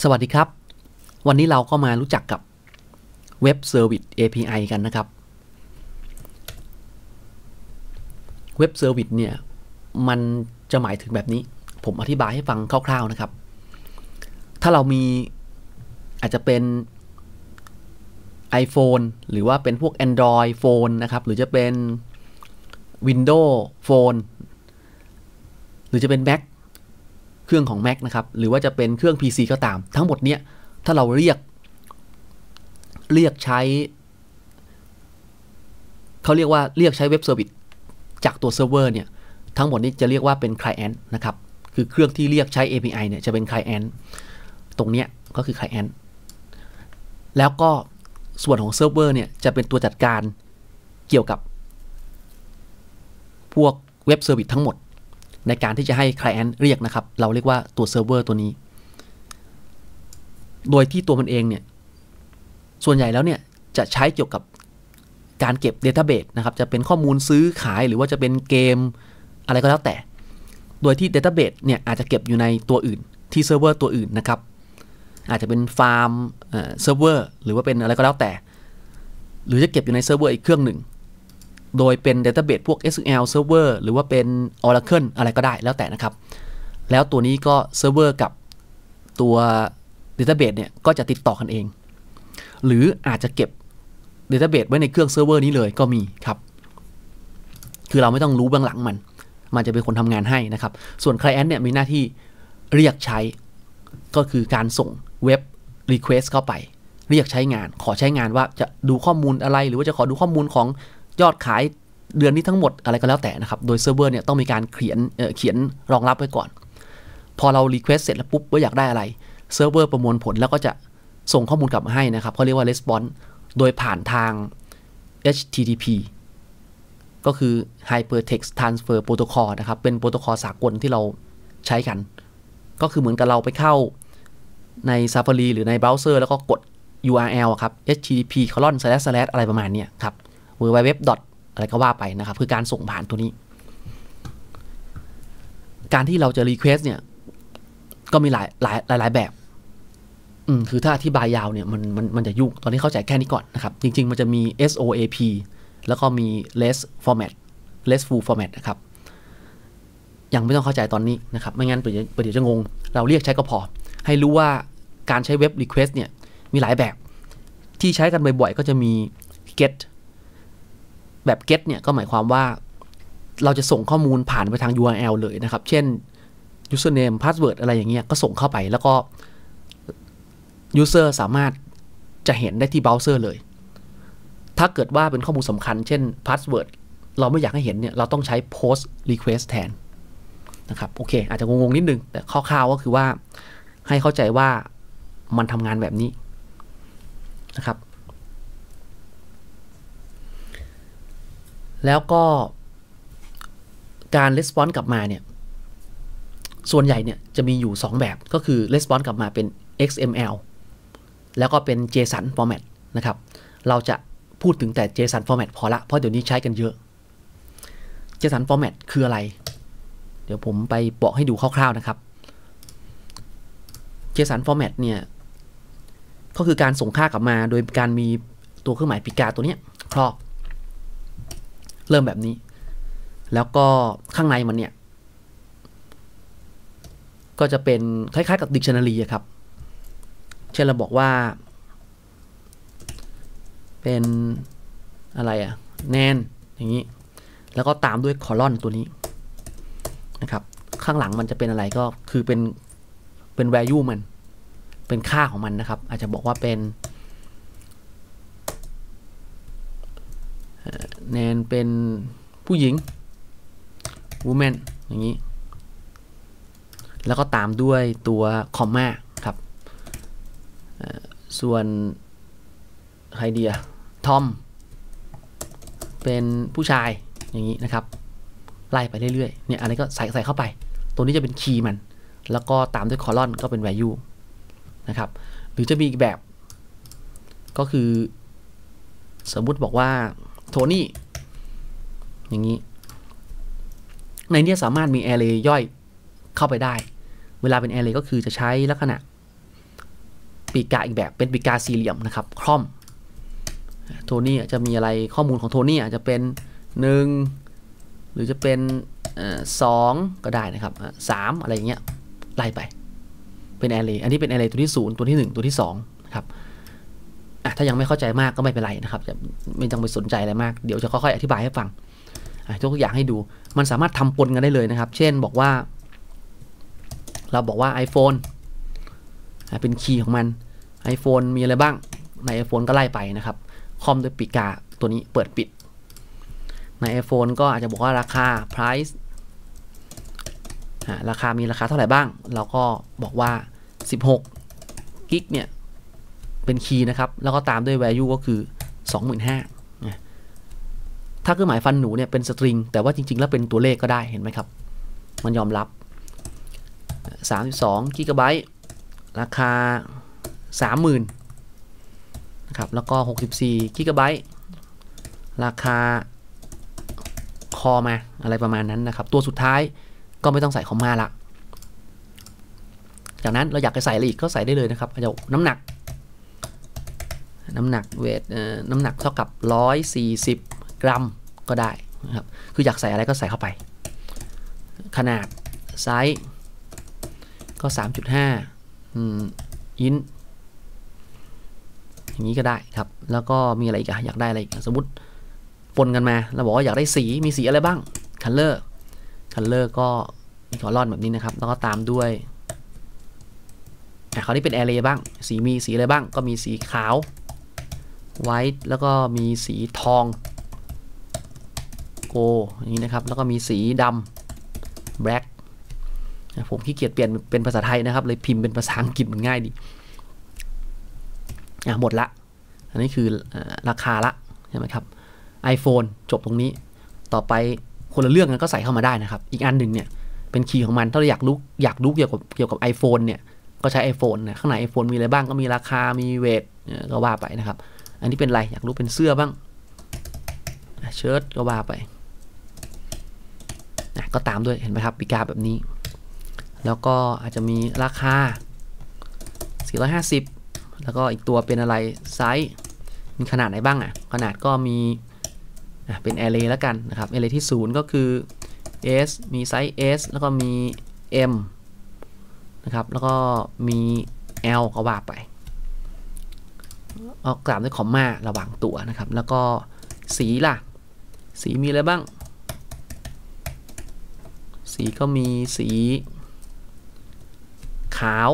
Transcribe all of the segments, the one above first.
สวัสดีครับวันนี้เราก็มารู้จักกับเว็บเซอร์วิส API กันนะครับเว็บเซอร์วิสเนี่ยมันจะหมายถึงแบบนี้ผมอธิบายให้ฟังคร่าวๆนะครับถ้าเรามีอาจจะเป็น iPhone หรือว่าเป็นพวก Android Phone นะครับหรือจะเป็น Windows Phone หรือจะเป็น Mac เครื่องของ Mac นะครับหรือว่าจะเป็นเครื่อง PC ก็ตามทั้งหมดเนี้ยถ้าเราเรียกใช้เขาเรียกว่าเรียกใช้เว็บเซอร์วิสจากตัวเซิร์ฟเวอร์เนี่ยทั้งหมดนี้จะเรียกว่าเป็น Client นะครับคือเครื่องที่เรียกใช้ API เนี่ยจะเป็น Client ตรงเนี้ยก็คือ Client แล้วก็ส่วนของเซิร์ฟเวอร์เนี่ยจะเป็นตัวจัดการเกี่ยวกับพวกเว็บเซอร์วิสทั้งหมดในการที่จะให้ Client เรียกนะครับเราเรียกว่าตัวเซิร์ฟเวอร์ตัวนี้โดยที่ตัวมันเองเนี่ยส่วนใหญ่แล้วเนี่ยจะใช้เกี่ยวกับการเก็บ Database นะครับจะเป็นข้อมูลซื้อขายหรือว่าจะเป็นเกมอะไรก็แล้วแต่โดยที่ Database เนี่ยอาจจะเก็บอยู่ในตัวอื่นที่เซิร์ฟเวอร์ตัวอื่นนะครับอาจจะเป็นฟาร์มเซิร์ฟเวอร์หรือว่าเป็นอะไรก็แล้วแต่หรือจะเก็บอยู่ในเซิร์ฟเวอร์อีกเครื่องหนึ่งโดยเป็น Database พวก SQL Server หรือว่าเป็น Oracle อะไรก็ได้แล้วแต่นะครับแล้วตัวนี้ก็เซิร์ฟเวอร์กับตัว Database เนี่ยก็จะติดต่อกันเองหรืออาจจะเก็บ Database ไว้ในเครื่องเซิร์ฟเวอร์นี้เลยก็มีครับคือเราไม่ต้องรู้เบื้องหลังมันจะเป็นคนทำงานให้นะครับส่วน Client เนี่ยมีหน้าที่เรียกใช้ก็คือการส่งเว็บ Request เข้าไปเรียกใช้งานขอใช้งานว่าจะดูข้อมูลอะไรหรือว่าจะขอดูข้อมูลของยอดขายเดือนนี้ทั้งหมดอะไรก็แล้วแต่นะครับโดยเซิร์ฟเวอร์เนี่ยต้องมีการเขียนรองรับไว้ก่อนพอเรา Request เสร็จแล้วปุ๊บว่าอยากได้อะไรเซิร์ฟเวอร์ประมวลผลแล้วก็จะส่งข้อมูลกลับมาให้นะครับเขาเรียกว่า Response โดยผ่านทาง HTTP ก็คือ Hypertext Transfer Protocol นะครับเป็นโปรโตคอลสากลที่เราใช้กันก็คือเหมือนกับเราไปเข้าใน Safari หรือในเบราว์เซอร์แล้วก็กด URL ครับ http:// อะไรประมาณนี้ครับ www. อะไรก็ว่าไปนะครับคือการส่งผ่านตัวนี้การที่เราจะ request เนี่ยก็มีหลายแบบคือถ้าอธิบายยาวเนี่ยมันจะยุ่งตอนนี้เข้าใจแค่นี้ก่อนนะครับจริงๆมันจะมี SOAP แล้วก็มี RESTful format นะครับยังไม่ต้องเข้าใจตอนนี้นะครับไม่งั้นเดี๋ยวจะงงเราเรียกใช้ก็พอให้รู้ว่าการใช้เว็บ request เนี่ยมีหลายแบบที่ใช้กันบ่อยๆก็จะมี get แบบ get เนี่ยก็หมายความว่าเราจะส่งข้อมูลผ่านไปทาง URL เลยนะครับเช่น username password อะไรอย่างเงี้ยก็ส่งเข้าไปแล้วก็ user สามารถจะเห็นได้ที่เบราว์เซอร์เลยถ้าเกิดว่าเป็นข้อมูลสำคัญเช่น password เราไม่อยากให้เห็นเนี่ยเราต้องใช้ post request แทนนะครับโอเคอาจจะงงๆนิดนึงแต่คร่าวๆก็คือว่าให้เข้าใจว่ามันทำงานแบบนี้นะครับแล้วก็การ response กลับมาเนี่ยส่วนใหญ่เนี่ยจะมีอยู่2แบบก็คือ response กลับมาเป็น XML แล้วก็เป็น JSON format นะครับเราจะพูดถึงแต่ JSON format พอละเพราะเดี๋ยวนี้ใช้กันเยอะ JSON format คืออะไรเดี๋ยวผมไปบอกให้ดูคร่าวๆนะครับ JSON format เนี่ยก็คือการส่งค่ากลับมาโดยการมีตัวเครื่องหมายปีกาตัวนี้ครอบเริ่มแบบนี้แล้วก็ข้างในมันเนี่ยก็จะเป็นคล้ายๆกับ dictionary ครับเช่นเราบอกว่าเป็นอะไรแนนอย่างนี้แล้วก็ตามด้วยคอลอนตัวนี้นะครับข้างหลังมันจะเป็นอะไรก็คือเป็น value มันเป็นค่าของมันนะครับอาจจะบอกว่าเป็นแนนเป็นผู้หญิง woman อย่างนี้แล้วก็ตามด้วยตัวคอมมาครับส่วนใครเดียทอมเป็นผู้ชายอย่างนี้นะครับไล่ไปเรื่อยๆเนี่ยอะไรก็ใส่เข้าไปตัวนี้จะเป็นคีย์มันแล้วก็ตามด้วยคอลอนก็เป็น value นะครับหรือจะมีอีกแบบก็คือสมมุติบอกว่าโทนี่อย่างนี้ในนี้สามารถมี array ย่อยเข้าไปได้เวลาเป็น array ก็คือจะใช้ลักษณะปีกกาอีกแบบเป็นปีกกาสี่เหลี่ยมนะครับคล่อมโทนี่จะมีอะไรข้อมูลของโทนี่อาจจะเป็น1หรือจะเป็น2ก็ได้นะครับ3อะไรอย่างเงี้ยไล่ไปเป็น array อันนี้เป็น array ตัวที่0ตัวที่1ตัวที่2นะครับถ้ายังไม่เข้าใจมากก็ไม่เป็นไรนะครับจะไม่ต้องไปสนใจอะไรมากเดี๋ยวจะค่อยๆอธิบายให้ฟังยกตัวอย่างให้ดูมันสามารถทำปนกันได้เลยนะครับเช่นบอกว่าเราบอกว่า iPhone เป็นคีย์ของมัน iPhone มีอะไรบ้างใน iPhone ก็ไล่ไปนะครับคอมด้วยปีกกาตัวนี้เปิดปิดใน iPhone ก็อาจจะบอกว่าราคา price ราคามีราคาเท่าไหร่บ้างเราก็บอกว่า16กิกเนี่ยเป็นคีย์นะครับแล้วก็ตามด้วย value ก็คือ 25,000 ถ้าเครื่องหมายฟันหนูเนี่ยเป็นสตริงแต่ว่าจริงๆแล้วเป็นตัวเลขก็ได้เห็นไหมครับมันยอมรับ32 กิกะไบต์ราคา 30,000 นะครับแล้วก็64 กิกะไบต์ราคาคอมาอะไรประมาณนั้นนะครับตัวสุดท้ายก็ไม่ต้องใส่คอมมาละจากนั้นเราอยากจะใส่อะไรอีกก็ใส่ได้เลยนะครับอาจจะน้ำหนักเวทน้ำหนักเท่ากับ140 กรัมก็ได้นะครับคืออยากใส่อะไรก็ใส่เข้าไปขนาดไซส์ก็ 3.5 อินอย่างนี้ก็ได้ครับแล้วก็มีอะไรอีกอยากได้อะไรอีกสมมติปนกันมาเราบอกว่าอยากได้สีมีสีอะไรบ้างคัลเลอร์ก็มีคอลอนแบบนี้นะครับแล้วก็ตามด้วยคราวนี้เป็น array บ้างสีมีสีอะไรบ้างก็มีสีขาว white แล้วก็มีสีทอง โกอย่างนี้นะครับแล้วก็มีสีดำ black ผมขี้เกียจเปลี่ยนเป็นภาษาไทยนะครับเลยพิมพ์เป็นภาษาอังกฤษมันง่ายดีหมดละอันนี้คือราคาละใช่ไหมครับ iPhone จบตรงนี้ต่อไปคนละเรื่องกันก็ใส่เข้ามาได้นะครับอีกอันหนึ่งเนี่ยเป็นคีย์ของมันถ้าเราอยากรู้เกี่ยวกับ iPhone เนี่ยก็ใช้ iPhone นะข้างใน iPhone มีอะไรบ้างก็มีราคามีเวทก็ว่าไปนะครับอันนี้เป็นอะไรอยากรู้เป็นเสื้อบ้างเชิ้ตก็ว่าไปก็ตามด้วยเห็นไหมครับปีกาแบบนี้แล้วก็อาจจะมีราคา450แล้วก็อีกตัวเป็นอะไรไซส์มีขนาดไหนบ้างขนาดก็มีเป็น array แล้วกันนะครับ array ที่0ก็คือ S มีไซส์ S แล้วก็มี M นะครับแล้วก็มี L ก็ว่าไปเอากราฟด้วยคอมมาระหว่างตัวนะครับแล้วก็สีล่ะสีมีอะไรบ้างสีก็มีสีขาว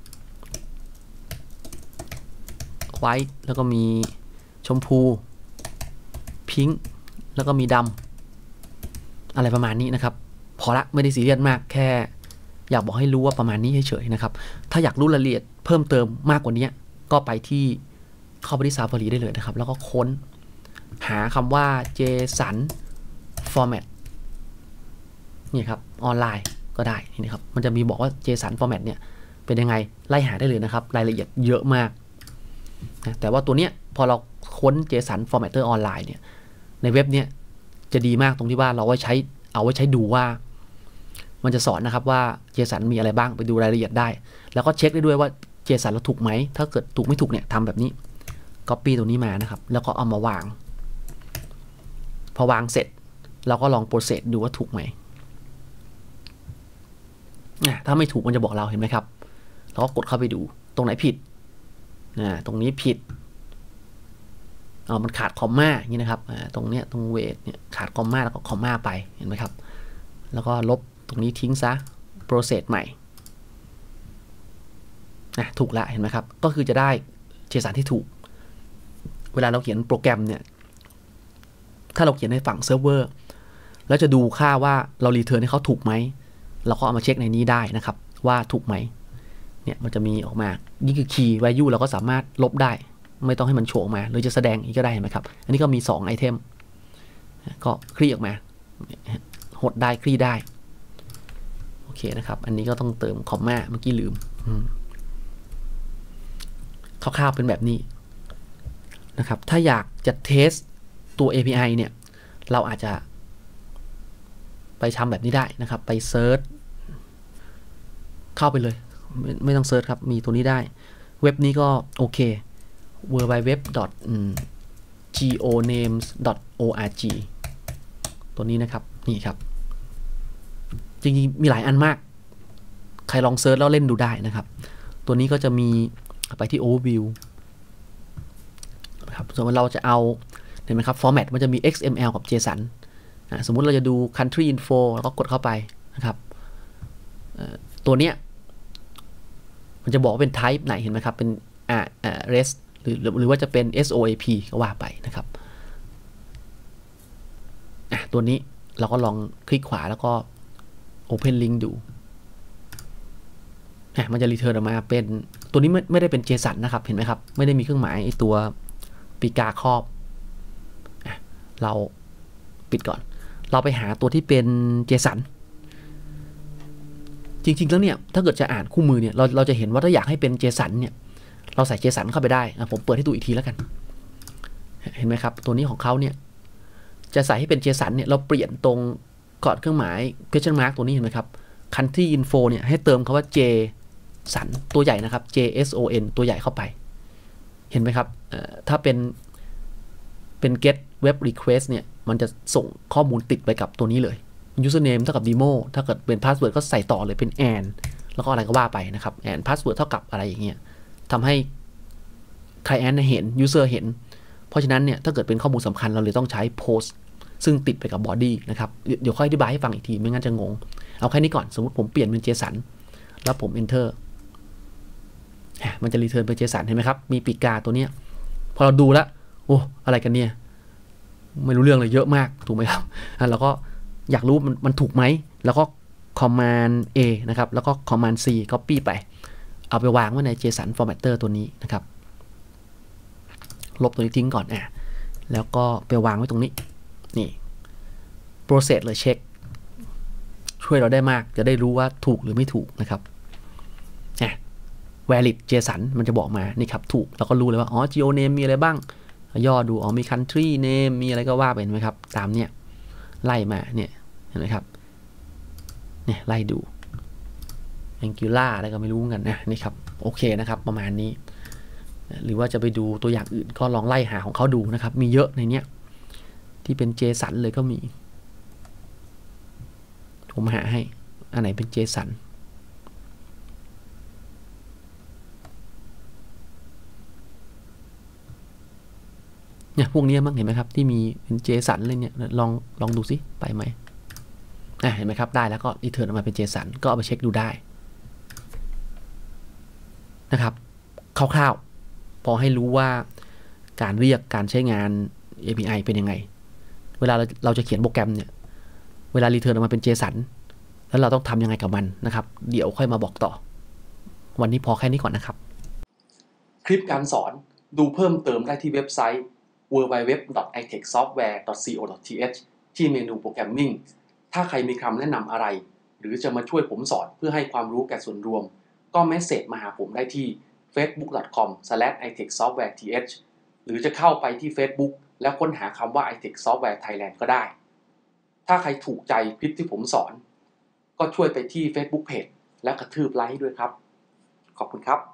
ไวท์แล้วก็มีชมพูพิงค์แล้วก็มีดำอะไรประมาณนี้นะครับพอละไม่ได้ซีเรียสมากแค่อยากบอกให้รู้ว่าประมาณนี้เฉยๆนะครับถ้าอยากรู้รายละเอียดเพิ่มเติมมากกว่านี้ก็ไปที่เข้าไปที่ Safari ได้เลยนะครับแล้วก็ค้นหาคำว่า JSON format นี่ครับออนไลน์ก็ได้นี่ครับมันจะมีบอกว่า JSON format เนี่ยเป็นยังไงไล่หาได้เลยนะครับรายละเอียดเยอะมากนะแต่ว่าตัวเนี้ยพอเราค้น JSON formatter ออนไลน์เนี่ยในเว็บเนี่ยจะดีมากตรงที่ว่าเราเอาไว้ใช้ดูว่ามันจะสอนนะครับว่า JSON มีอะไรบ้างไปดูรายละเอียดได้แล้วก็เช็คได้ด้วยว่า JSON เราถูกไหมถ้าเกิดถูกไม่ถูกเนี่ยทำแบบนี้ Copy ตัวนี้มานะครับแล้วก็เอามาวางพอวางเสร็จเราก็ลองโปรเซสดูว่าถูกไหมถ้าไม่ถูกมันจะบอกเราเห็นไหมครับเราก็กดเข้าไปดูตรงไหนผิดตรงนี้ผิดมันขาดคอมมาอย่างนี้นะครับตรงเนี้ยตรงเวทเนี่ยขาดคอมมาแล้วก็คอมมาไปเห็นไหมครับแล้วก็ลบตรงนี้ทิ้งซะโปรเซสใหม่ถูกแล้วเห็นไหมครับก็คือจะได้JSONที่ถูกเวลาเราเขียนโปรแกรมเนี่ยถ้าเราเขียนในฝั่งเซิร์ฟเวอร์แล้วจะดูค่าว่าเรารีเทิร์นให้เขาถูกไหมเราก็เอามาเช็คในนี้ได้นะครับว่าถูกไหมเนี่ยมันจะมีออกมานี่คือ key value เราก็สามารถลบได้ไม่ต้องให้มันโชว์ออกมาหรือจะแสดงอีกก็ได้ไหมครับอันนี้ก็มี2ไอเทมก็คลี่ออกมาหดได้คลี่ได้โอเคนะครับอันนี้ก็ต้องเติมคอมมาเมื่อกี้ลืมคร่าวๆเป็นแบบนี้นะครับถ้าอยากจะเทสตัว API เนี่ยเราอาจจะไปทำแบบนี้ได้นะครับไปเซิร์ชเข้าไปเลยไม่ต้องเซิร์ชครับมีตัวนี้ได้เว็บนี้ก็โอเค www.geonames.org ตัวนี้นะครับนี่ครับจริงๆมีหลายอันมากใครลองเซิร์ชแล้วเล่นดูได้นะครับตัวนี้ก็จะมีไปที่ overview นะครับส่วนเราจะเอาเห็นไหมครับ format มันจะมี XML กับ JSON สมมุติเราจะดู country info แล้วก็กดเข้าไปนะครับตัวเนี้ยมันจะบอกว่าเป็น type ไหนเห็นไหมครับเป็นREST หรือว่าจะเป็น SOAP ก็ว่าไปนะครับตัวนี้เราก็ลองคลิกขวาแล้วก็ Open Link ดูมันจะรีเทิร์นออกมาเป็นตัวนี้ไม่ได้เป็น JSON นะครับเห็นไหมครับไม่ได้มีเครื่องหมายไอตัวปีกาครอบเราปิดก่อนเราไปหาตัวที่เป็น JSON จริงๆแล้วเนี่ยถ้าเกิดจะอ่านคู่มือเนี่ยเราจะเห็นว่าถ้าอยากให้เป็น JSON เนี่ยเราใส่ JSON เข้าไปได้ผมเปิดให้ดูอีกทีแล้วกันเห็นไหมครับตัวนี้ของเขาเนี่ยจะใส่ให้เป็น JSON เนี่ยเราเปลี่ยนตรงก่อนเครื่องหมาย question mark ตัวนี้เห็นไหมครับ country info เนี่ยให้เติมคำว่า JSON ตัวใหญ่นะครับ JSON ตัวใหญ่เข้าไปเห็นไหมครับถ้าเป็น get web request เนี่ยมันจะส่งข้อมูลติดไปกับตัวนี้เลย username เท่ากับ demo ถ้าเกิดเป็น password ก็ใส่ต่อเลยเป็น and แล้วก็อะไรก็ว่าไปนะครับ and password เท่ากับอะไรอย่างเงี้ยทำให้ client เห็น user เห็นเพราะฉะนั้นเนี่ยถ้าเกิดเป็นข้อมูลสำคัญเราเลยต้องใช้ post ซึ่งติดไปกับ body นะครับเดี๋ยวค่อยอธิบายให้ฟังอีกทีไม่งั้นจะงงเอาแค่นี้ก่อนสมมติผมเปลี่ยนเป็น JSON แล้วผม enter มันจะ return เป็น JSON เห็นไหมครับมีปีกาตัวเนี้ยพอเราดูแล้วโอ้อะไรกันเนี่ยไม่รู้เรื่องเลยเยอะมากถูกไหมครับแล้วก็อยากรู้มันถูกไหมแล้วก็ command A นะครับแล้วก็ command C copy ไปเอาไปวางไว้ใน JSON formatter ตัวนี้นะครับลบตัวนี้ทิ้งก่อนแล้วก็ไปวางไว้ตรงนี้นี่ process เลยเช็คช่วยเราได้มากจะได้รู้ว่าถูกหรือไม่ถูกนะครับvalid JSON มันจะบอกมานี่ครับถูกแล้วก็รู้เลยว่าgeo name มีอะไรบ้างย่อดูมี country name มีอะไรก็ว่าไปเห็นไหมครับตามเนี่ยไล่มาเนี่ยเห็นไหมครับเนี่ยไล่ดู Angular อะไรก็ไม่รู้กันนี่ครับโอเคนะครับประมาณนี้หรือว่าจะไปดูตัวอย่างอื่นก็ลองไล่หาของเขาดูนะครับมีเยอะในเนี้ยที่เป็น JSON เลยก็มีผมหาให้อันไหนเป็น JSONเนี่ยพวกนี้มั้งเห็นไหมครับที่มีเป็น JSON เลยเนี่ยลองดูสิไปไหมเห็นไหมครับได้แล้วก็รีเทิร์นออกมาเป็น JSON ก็เอาไปเช็คดูได้นะครับคร่าวๆพอให้รู้ว่าการเรียกการใช้งาน API เป็นยังไงเวลาเราจะเขียนโปรแกรมเนี่ยเวลารีเทิร์นออกมาเป็น JSON แล้วเราต้องทำยังไงกับมันนะครับเดี๋ยวค่อยมาบอกต่อวันนี้พอแค่นี้ก่อนนะครับคลิปการสอนดูเพิ่มเติมได้ที่เว็บไซต์ www.itechsoftware.co.th ที่เมนูโปรแกรมมิ่งถ้าใครมีคำแนะนำอะไรหรือจะมาช่วยผมสอนเพื่อให้ความรู้แก่ส่วนรวมก็เมสเสจมาหาผมได้ที่ facebook.com/itechsoftwareth หรือจะเข้าไปที่ Facebook แล้วค้นหาคำว่า iTech Software Thailand ก็ได้ถ้าใครถูกใจคลิปที่ผมสอนก็ช่วยไปที่ Facebook Page และกระทืบไลค์ด้วยครับขอบคุณครับ